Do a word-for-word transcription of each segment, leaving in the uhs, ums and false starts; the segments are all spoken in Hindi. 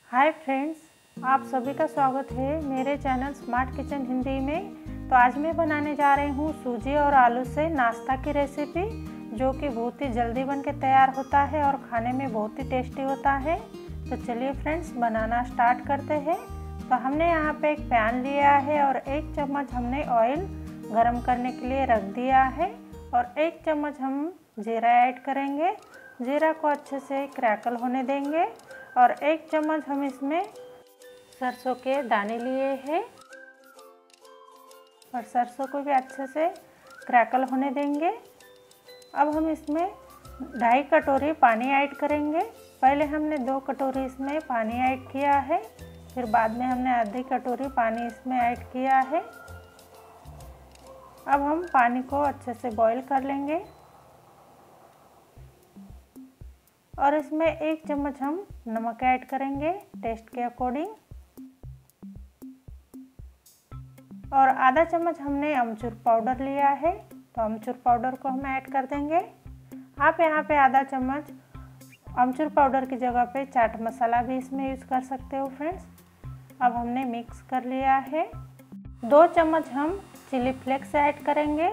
हाय फ्रेंड्स, आप सभी का स्वागत है मेरे चैनल स्मार्ट किचन हिंदी में। तो आज मैं बनाने जा रही हूँ सूजी और आलू से नाश्ता की रेसिपी, जो कि बहुत ही जल्दी बन के तैयार होता है और खाने में बहुत ही टेस्टी होता है। तो चलिए फ्रेंड्स, बनाना स्टार्ट करते हैं। तो हमने यहाँ पे एक पैन लिया है और एक चम्मच हमने ऑयल गरम करने के लिए रख दिया है और एक चम्मच हम जीरा ऐड करेंगे। जीरा को अच्छे से क्रैकल होने देंगे और एक चम्मच हम इसमें सरसों के दाने लिए हैं और सरसों को भी अच्छे से क्रैकल होने देंगे। अब हम इसमें ढाई कटोरी पानी ऐड करेंगे। पहले हमने दो कटोरी इसमें पानी ऐड किया है, फिर बाद में हमने आधी कटोरी पानी इसमें ऐड किया है। अब हम पानी को अच्छे से बॉईल कर लेंगे और इसमें एक चम्मच हम नमक ऐड करेंगे टेस्ट के अकॉर्डिंग और आधा चम्मच हमने अमचूर पाउडर लिया है, तो अमचूर पाउडर को हम ऐड कर देंगे। आप यहाँ पे आधा चम्मच अमचूर पाउडर की जगह पे चाट मसाला भी इसमें यूज़ कर सकते हो फ्रेंड्स। अब हमने मिक्स कर लिया है। दो चम्मच हम चिली फ्लेक्स ऐड करेंगे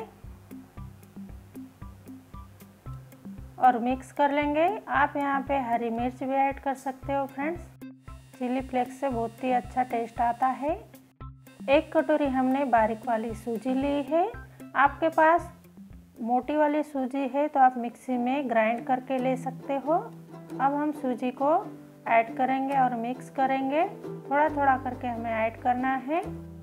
और मिक्स कर लेंगे। आप यहाँ पे हरी मिर्च भी ऐड कर सकते हो फ्रेंड्स, चिली फ्लेक्स से बहुत ही अच्छा टेस्ट आता है। एक कटोरी हमने बारीक वाली सूजी ली है। आपके पास मोटी वाली सूजी है तो आप मिक्सी में ग्राइंड करके ले सकते हो। अब हम सूजी को ऐड करेंगे और मिक्स करेंगे। थोड़ा थोड़ा करके हमें ऐड करना है।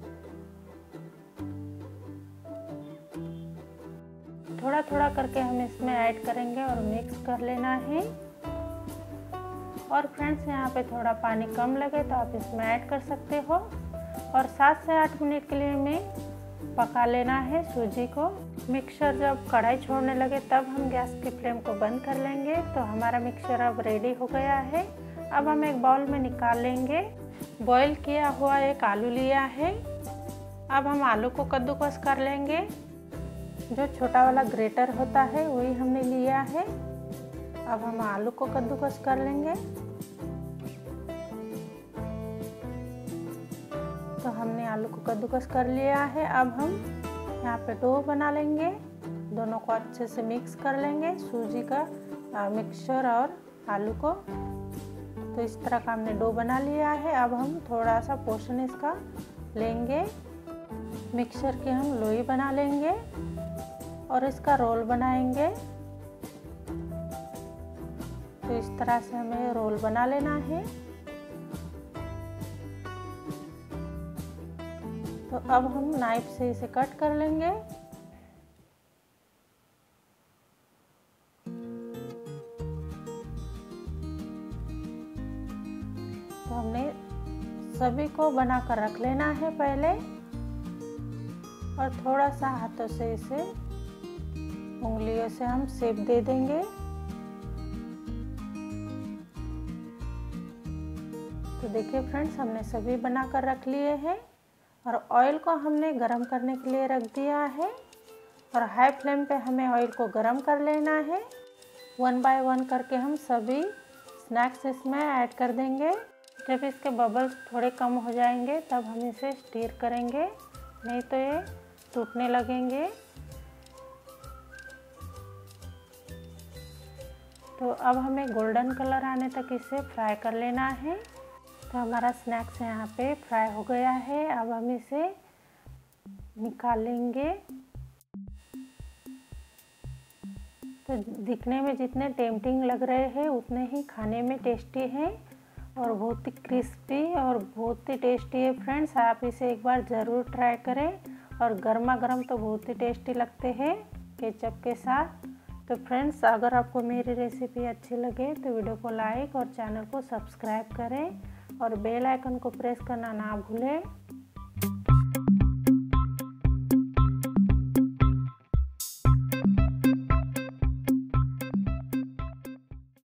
थोड़ा थोड़ा करके हम इसमें ऐड करेंगे और मिक्स कर लेना है। और फ्रेंड्स, यहाँ पे थोड़ा पानी कम लगे तो आप इसमें ऐड कर सकते हो और सात से आठ मिनट के लिए हमें पका लेना है सूजी को। मिक्सचर जब कढ़ाई छोड़ने लगे तब हम गैस की फ्लेम को बंद कर लेंगे। तो हमारा मिक्सचर अब रेडी हो गया है। अब हम एक बाउल में निकाल लेंगे। बॉईल किया हुआ एक आलू लिया है। अब हम आलू को कद्दूकस कर लेंगे। जो छोटा वाला ग्रेटर होता है वही हमने लिया है। अब हम आलू को कद्दूकस कर लेंगे। तो हमने आलू को कद्दूकस कर लिया है। अब हम यहाँ पे डो बना लेंगे। दोनों को अच्छे से मिक्स कर लेंगे, सूजी का मिक्सचर और आलू को। तो इस तरह का हमने डो बना लिया है। अब हम थोड़ा सा पोर्शन इसका लेंगे, मिक्सचर की हम लोई बना लेंगे और इसका रोल बनाएंगे। तो इस तरह से हमें रोल बना लेना है। तो अब हम नाइफ से इसे कट कर लेंगे। तो हमने सभी को बनाकर रख लेना है पहले और थोड़ा सा हाथों से इसे उंगलियों से हम शेप दे देंगे। तो देखिए फ्रेंड्स, हमने सभी बनाकर रख लिए हैं और ऑयल को हमने गरम करने के लिए रख दिया है और हाई फ्लेम पे हमें ऑयल को गरम कर लेना है। वन बाय वन करके हम सभी स्नैक्स इसमें ऐड कर देंगे। जब इसके बबल्स थोड़े कम हो जाएंगे तब हम इसे स्टीर करेंगे, नहीं तो ये टूटने लगेंगे। तो अब हमें गोल्डन कलर आने तक इसे फ्राई कर लेना है। तो हमारा स्नैक्स यहाँ पे फ्राई हो गया है। अब हम इसे निकाल लेंगे। तो दिखने में जितने टेम्पटिंग लग रहे हैं उतने ही खाने में टेस्टी हैं और बहुत ही क्रिस्पी और बहुत ही टेस्टी है फ्रेंड्स। आप इसे एक बार ज़रूर ट्राई करें और गर्मा गर्म तो बहुत ही टेस्टी लगते हैं केचप के साथ। तो फ्रेंड्स, अगर आपको मेरी रेसिपी अच्छी लगे तो वीडियो को लाइक और चैनल को सब्सक्राइब करें और बेल आइकन को प्रेस करना ना भूलें।